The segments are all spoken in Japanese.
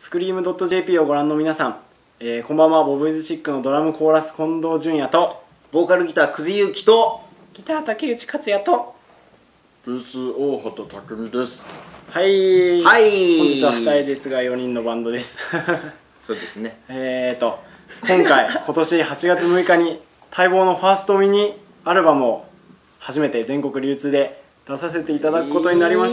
スクリーム .jp をご覧の皆さん、こんばんは。ボブイズシックのドラムコーラス近藤淳也とボーカルギター久慈ゆきとギター竹内克也とベース大畑匠です。 はい、 はい、 本日は2人ですが4人のバンドですそうですね。 今年8月6日に待望のファーストミニアルバムを初めて全国流通で出させていただくことになりました。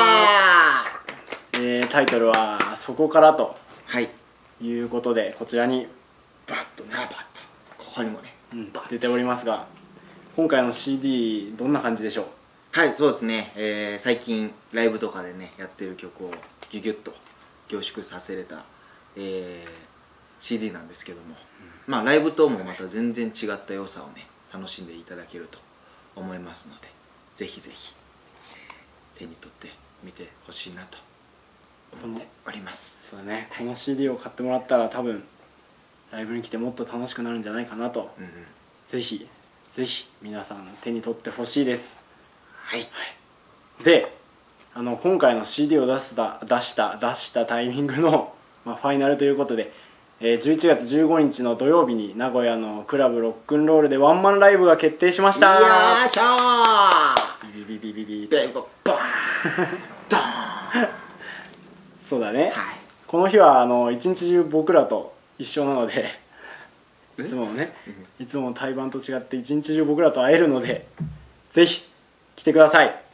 タイトルは「そこから」ということで、こちらにバッとここにもね、 出ておりますが、今回の CD どんな感じでしょう？ はい、そうですね、最近ライブとかでねやってる曲をギュギュッと凝縮させれた、CD なんですけども、まあライブともまた全然違った良さをね楽しんでいただけると思いますので、ぜひぜひ手に取ってみてほしいなと思っております。 そうだね、この CD を買ってもらったら多分ライブに来てもっと楽しくなるんじゃないかなと、ぜひぜひ皆さん手に取ってほしいです。 はい、 で、今回の CD を出したタイミングの、ファイナルということで、11月15日の土曜日に名古屋のクラブロックンロールでワンマンライブが決定しました。 よーしょー、 ビビビビビビでバーンドーンそうだね、 はい、 この日は一日中僕らと一緒なのでいつもね、いつもの対バンと違って一日中僕らと会えるので、ぜひ来てください。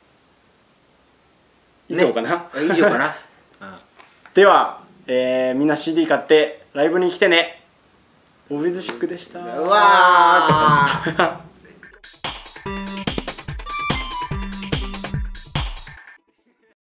以上かな、 以上かなでは、みんな CD 買ってライブに来てね。ボブイズシックでした。 うわー